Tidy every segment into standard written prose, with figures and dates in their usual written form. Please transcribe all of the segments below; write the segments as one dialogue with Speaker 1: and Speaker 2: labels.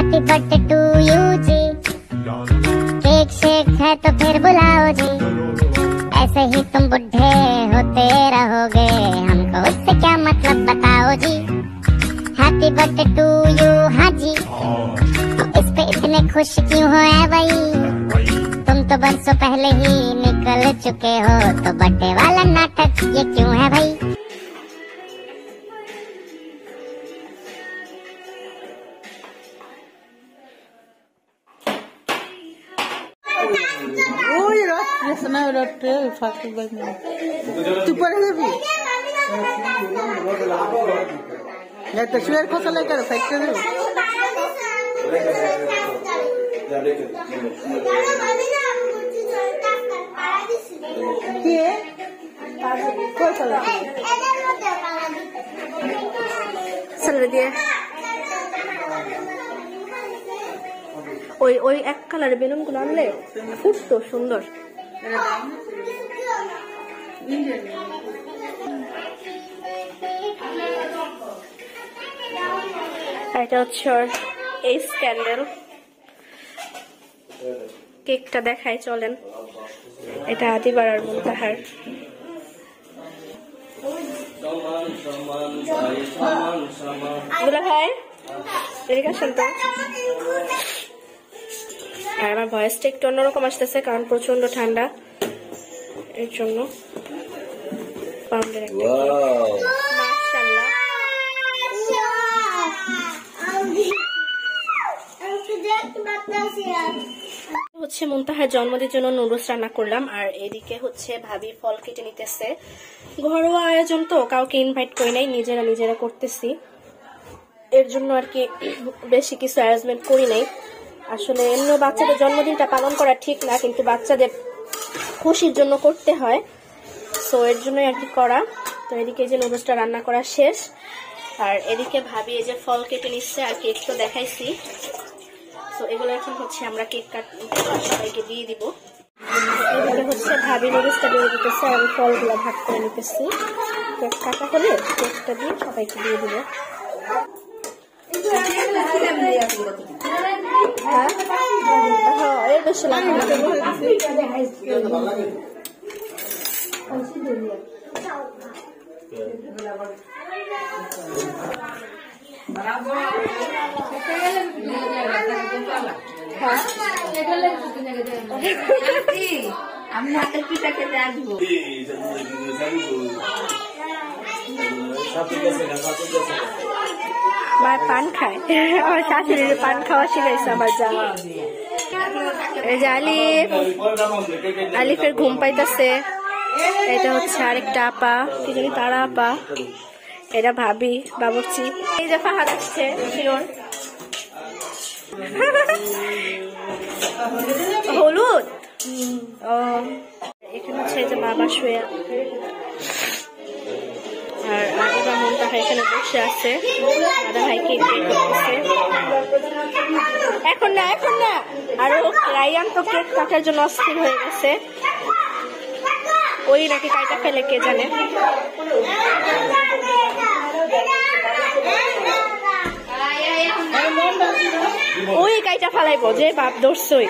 Speaker 1: Happy birthday to you जी, cake shake है तो फिर बुलाओ जी, ऐसे ही तुम बुढ़े होते रहोगे, हमको उससे क्या मतलब बताओ जी। हैप्पी बर्थडे टू यू, हाँ जी, इस पे इतने खुश क्यों हो ऐ भाई, तुम तो बरसों पहले ही निकल चुके हो, तो बर्थडे वाला नाटक ये क्यों है भाई।
Speaker 2: तस्वीर को लेकर फेंकते दो।
Speaker 3: ওই ওই এক কালারের বেলুন গুলো আনলে ফুটতো সুন্দর। এটা হচ্ছে এই স্ক্যান্ডেল, কেকটা দেখাই চলেন। এটা আদিবার আর মুনতাহার। দুলা ভাই এদিকে আসেন তো। আর আমার ভয়েসটা একটু অন্যরকম আসতেছে কারণ প্রচন্ড ঠান্ডা, এর জন্য। পাউন্ডের একটা মাশাআল্লাহ। হচ্ছে মুনতাহার জন্মদিনের জন্য নুডলস রান্না করলাম, আর এদিকে হচ্ছে ভাবি ফল কেটে নিতেছে। ঘরোয়া আয়োজন তো, কাউকে ইনভাইট করি নাই, নিজেরা করতেছি, এর জন্য আর কি বেশি কিছু অ্যারেঞ্জমেন্ট করি নাই। আসলে এমনি বাচ্চাদের জন্মদিনটা পালন করা ঠিক না, কিন্তু বাচ্চাদের খুশির জন্য করতে হয়, সো এর জন্যই আর কি করা। তো এদিকে যে নুডলসটা রান্না করা শেষ, আর এদিকে ভাবি এই যে ফল কেটে নিচ্ছে, আর কেক তো দেখাইছি। তো এগুলো এখন হচ্ছে আমরা কেক সবাইকে দিয়ে দিব। এদিকে হচ্ছে ভাবি নুডলসটা দিয়ে দিতেছে, আমি ফলগুলো ভাগ করে নিতেছি। কেক কাটা হলে কেকটা দিয়ে সবাইকে দিয়ে দিব। হ্যাঁ বেশি
Speaker 4: আমি হাতের পিঠা খেতে আসবো।
Speaker 3: মায়ের পান খায়, আমার শাশুড়ির পান খাওয়া শিখাইছে আমার যা। এই যে আলিফের ঘুম পাইতেছে। এটা হচ্ছে আরেকটা আপা, কি জানি তারা আপা। এটা ভাবি বাবুর্চি। এই যে ফাহাদ আসছে শিরোর। হলুদ ও এখানে হচ্ছে যে বাবা শুয়ে, আর আদিবা মুনতাহা এখানে বসে আছে। দাদা ভাই কেক করতেছে। এখন না আরো রায়ান তো কেক কাটার জন্য অস্থির হয়ে গেছে, ওই নাকি কাইটা ফেলে কে জানে। ওই কাইটা ফালাইবো যে বাপ ধরছই।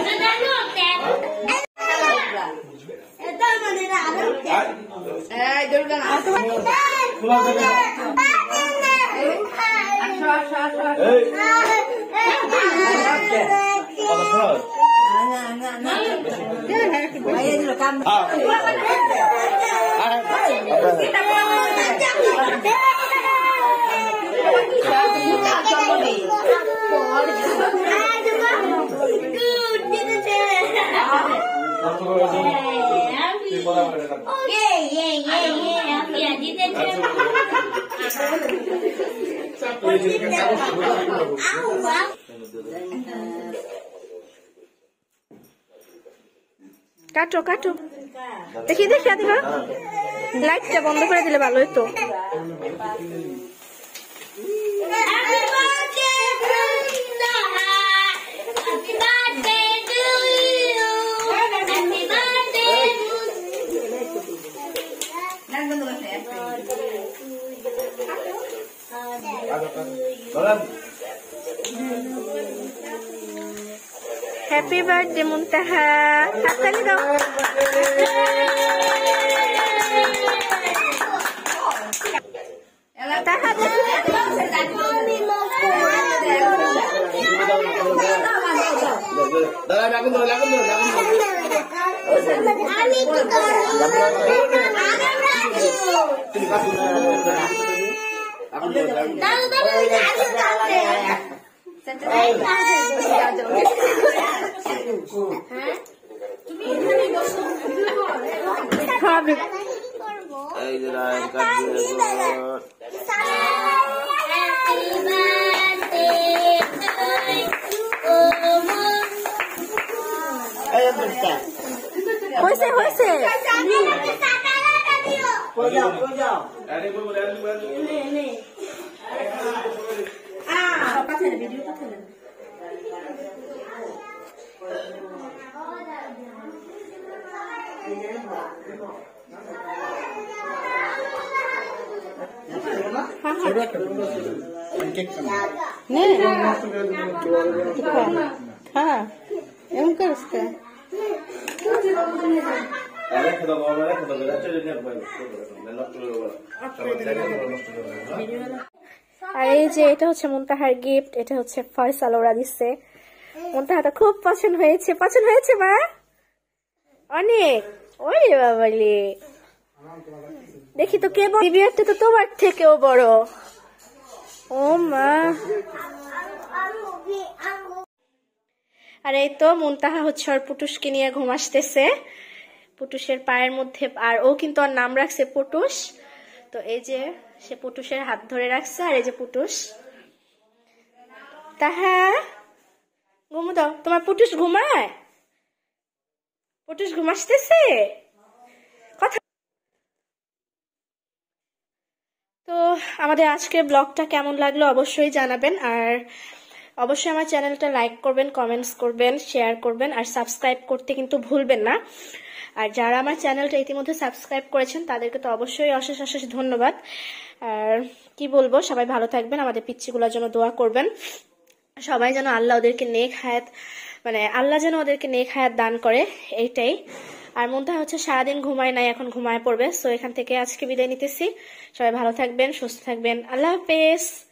Speaker 3: কাটো কাটো, দেখি আদিবা লাইটটা বন্ধ করে দিলে ভালো হতো। হ্যাপি বার্থডে মুনতাহা, হাততালি দাও। আর এই যে এটা হচ্ছে মুনতাহার গিফট, এটা হচ্ছে ফয়সাল ওরা দিচ্ছে। মুনতাহাটা খুব পছন্দ হয়েছে, পছন্দ হয়েছে মা অনেক। ওরে বাবালে, দেখি তো কে বিয়েটা তো তোমার থেকেও বড়। ও মা, আর এই তো মুনতাহা হচ্ছে ওর পুটুসকে নিয়ে ঘুম আসতেছে, পুটুসের পায়ের মধ্যে। আর ও কিন্তু ওর নাম রাখছে পুটুস। তো এই যে সে পুটুসের হাত ধরে রাখছে, আর এই যে পুটুস। তাহা ঘুমো দাও, তোমার পুটুস ঘুমায়? পুটুস ঘুমাসতেছে কথা। তো আমাদের আজকের ব্লগটা কেমন লাগলো অবশ্যই জানাবেন, আর অবশ্যই আমার চ্যানেলটা লাইক করবেন, কমেন্টস করবেন, শেয়ার করবেন, আর সাবস্ক্রাইব করতে কিন্তু ভুলবেন না। আর যারা আমার চ্যানেলটা ইতিমধ্যে সাবস্ক্রাইব করেছেন তাদেরকে তো অবশ্যই অশেষ অশেষ ধন্যবাদ। আর কি বলবো, সবাই ভালো থাকবেন, আমাদের পিচ্চিগুলোর জন্য দোয়া করবেন, সবাই যেন আল্লাহ ওদেরকে নেক হায়াত, মানে আল্লাহ যেন ওদেরকে নেক হায়াত দান করে, এইটাই। আর মুনতাহা হচ্ছে সারাদিন ঘুমায় নাই, এখন ঘুমায় পড়বে। সো এখান থেকে আজকে বিদায় নিতেছি। সবাই ভালো থাকবেন, সুস্থ থাকবেন, আল্লাহ হাফেজ।